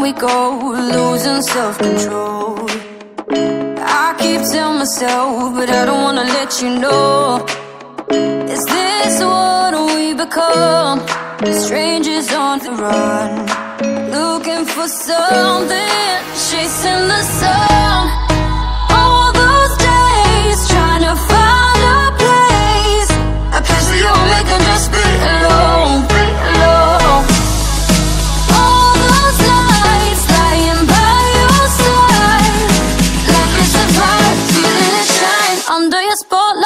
we go, losing self-control. I keep telling myself, but I don't wanna let you know. Is this what we become? Strangers on the run, looking for something, chasing the sun. All those days, trying to find a place, a place where you make them just be alone, be alone. All those nights, lying by your side, like it's a vibe, feeling it shine under your spotlight.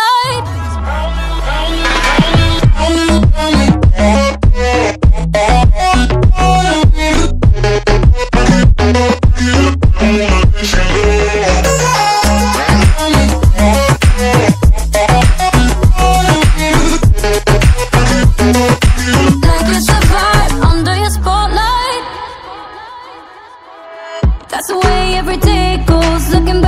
That's the way every day goes, looking back